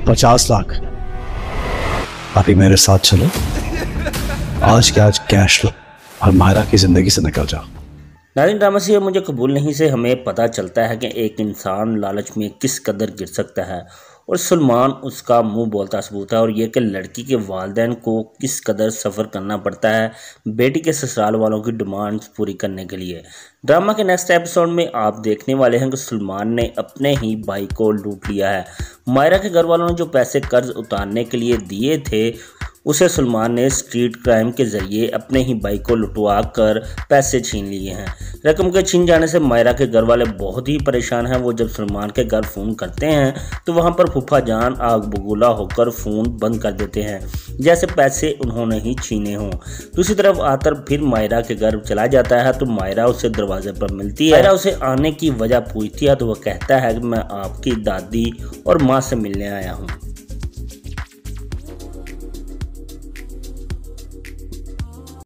50 लाख। अभी मेरे साथ चलो, आज के आज कैश लो और मायरा की जिंदगी से निकल जाओ। नाज़रीन, ड्रामा से मुझे कबूल नहीं से हमें पता चलता है कि एक इंसान लालच में किस कदर गिर सकता है और सलमान उसका मुंह बोलता सबूत है। और ये कि लड़की के वालिदैन को किस कदर सफ़र करना पड़ता है बेटी के ससुराल वालों की डिमांड्स पूरी करने के लिए। ड्रामा के नेक्स्ट एपिसोड में आप देखने वाले हैं कि सलमान ने अपने ही भाई को लूट लिया है। मायरा के घर वालों ने जो पैसे कर्ज उतारने के लिए दिए थे उसे सलमान ने स्ट्रीट क्राइम के जरिए अपने ही भाई को लुटवा कर पैसे छीन लिए हैं। रकम के छीन जाने से मायरा के घर वाले बहुत ही परेशान हैं। वो जब सलमान के घर फ़ोन करते हैं तो वहां पर फूफा जान आग बबूला होकर फ़ोन बंद कर देते हैं, जैसे पैसे उन्होंने ही छीने हों। दूसरी तरफ आतर फिर मायरा के घर चला जाता है तो मायरा उसे दरवाजे पर मिलती है। मायरा उसे आने की वजह पूछती है तो वह कहता है कि मैं आपकी दादी और माँ से मिलने आया हूँ।